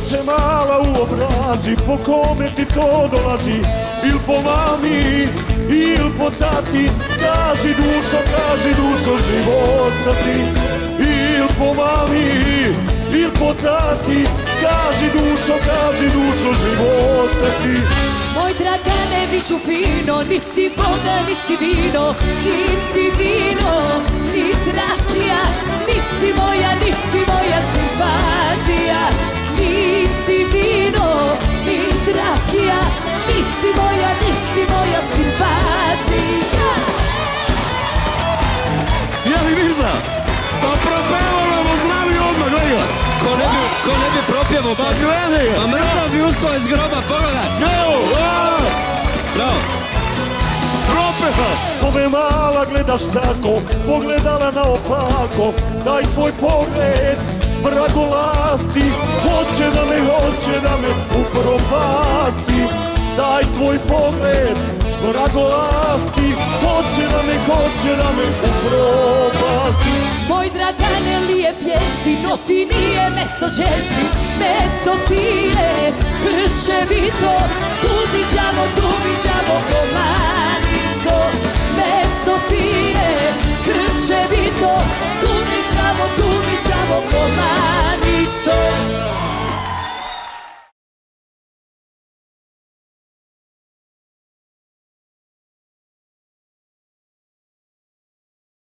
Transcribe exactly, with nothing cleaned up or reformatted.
Sunce mala u obrazi, po kome ti to dolazi? Il po mami, il po tati, kaži dušo, kaži dušo, života ti. Il po mami, il po tati, kaži dušo, kaži dušo, života ti. Moj Dragane, viću fino, nici voda, nici vino, nici vino, ni trakija, nici moja, nici moja simpatija. Nici vino, ni trakija, nici moja, nici moja simpatija. Jeli Miza, pa propevamo, pozdravi odmah, gledaj ga. Ko ne bi, ko ne bi propjevo, Pa gledaj ga. pa mrtav bi ustao iz groba, pogledaj. Evo, a, Bravo. propeva. Što me mala gledaš tako, pogledala naopako, daj tvoj pogled, vragolasti, hoće da me, hoće da me upropasti. Daj tvoj pogled, vragolasti, hoće da me, hoće da me upropasti. Moj Dragane, lijep jesi, no ti nije mesto Česi, mesto ti je Krševito, tu viđamo, tu viđamo komanito. Mesto ti je Krševito,